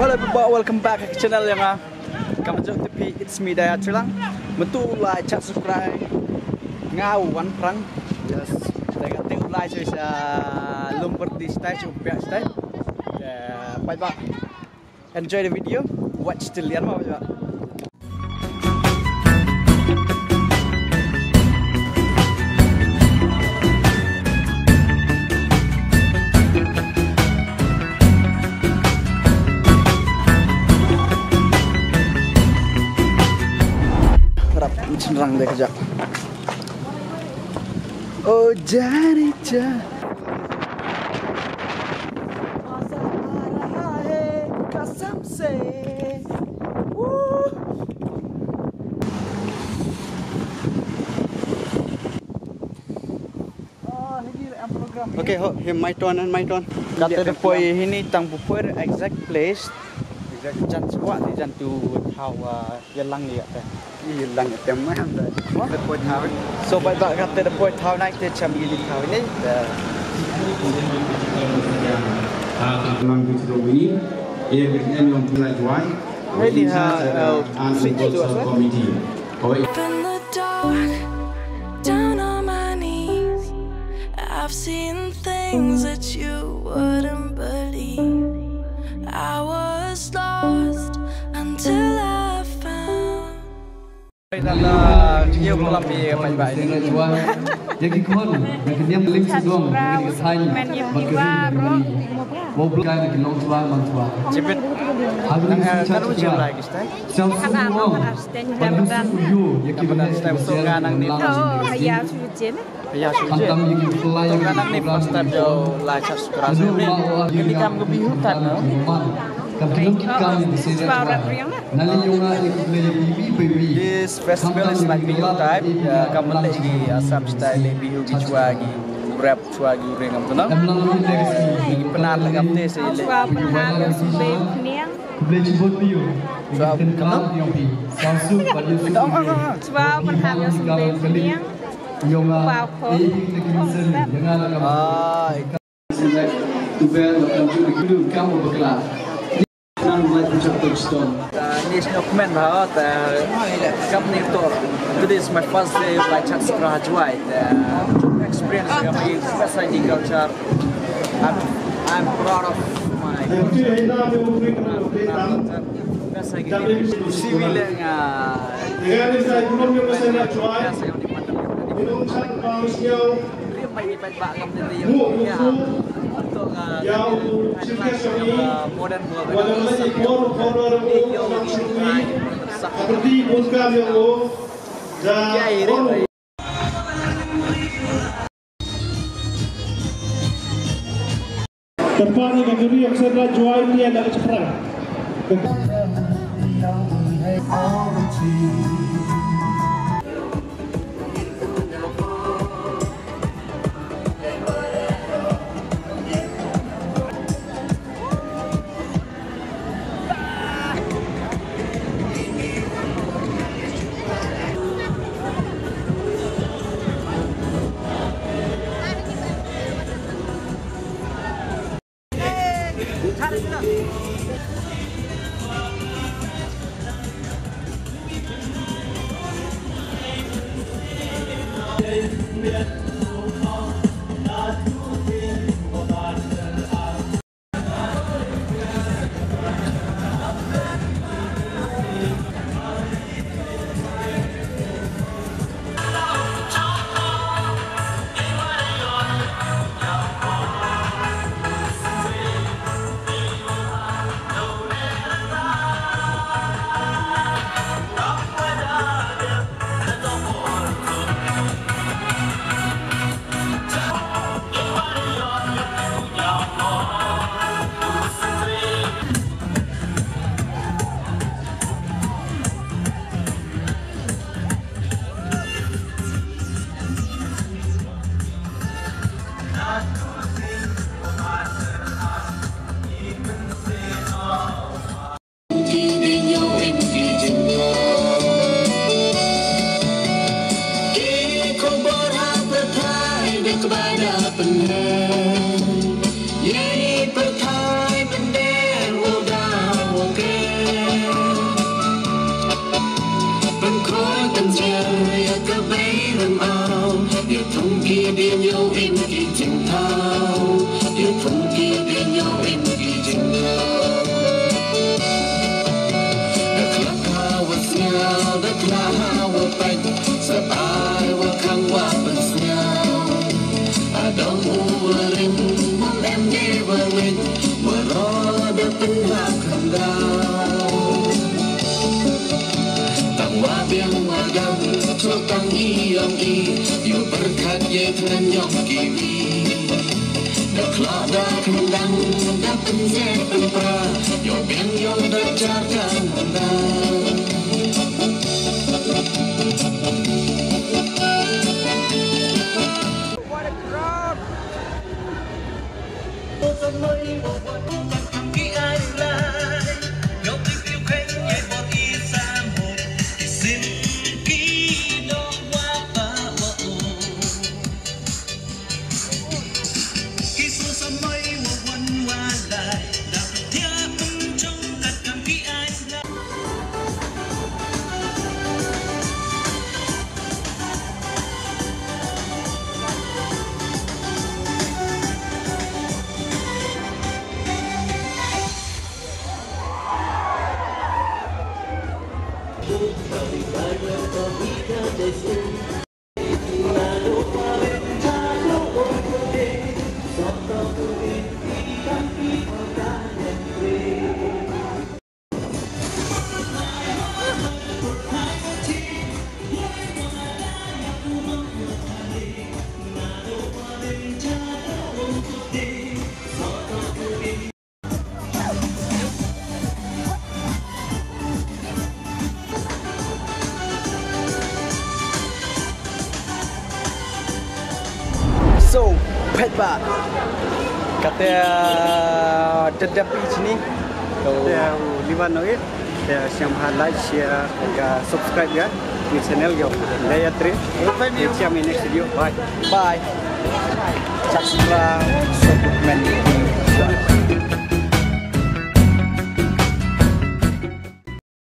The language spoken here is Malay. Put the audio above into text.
Hello everybody, welcome back ke channel yang kamu jauh tapi it's me Daya Trilang. Betul like, chat, subscribe, ngau wan perang. Yes. Saya kata like saya lumber di stage, upaya stage. Bye bye. Enjoy the video. Watch till the end, bye bye. Cenderang deh kejap. Oh jadi jah. Kasam se. Okay, my turn and my turn. Kata depoy ini tang pupur exact place. Jan squat di jan tu thau yelang ni kata. Hilang tem mah anda. Depoy thau. So bye bye kata depoy thau naik te cham gili thau ini. Along with the winning, here with any of the like why. Really committee. In the dark, down on my knees, I've seen things that you wouldn't believe. I was lost until I found. Nhiều làm gì phải vậy nên jadi kon dengan lim sedong dengan sain mau bukan dengan long tua mang tua cepet kan ujian lagi stay semua dan you yakin stay untuk kanang ni ya sujen ya sujen untuk kanang ni first step jauh lah cas kerasa ini kamu lebih hutan This festival is like Bihu type. Kamu lagi Assam style Bihu gijua gi rap chua gi ring am tu no. Penar lagi am te se le. Boleh jemput Bihu. Kenal yang Bihu. Samsu pada Chua penham yang sembel niang. Yang dengan tu ber untuk kamu berkelas. This document company tour. Today is my first day of like chance graduate. Experience kami best agriculture. I'm proud of my best agriculture. Civil modern Depan ini kami yang sedang jual dia dari sekarang. So, Petba katanya dedap di sini. Ya, liban noit. Ya, siapa like, share, ya subscribe ya di channel yo. Daya tri. Siapa next video. Bye. Bye. Subscribe, supplement.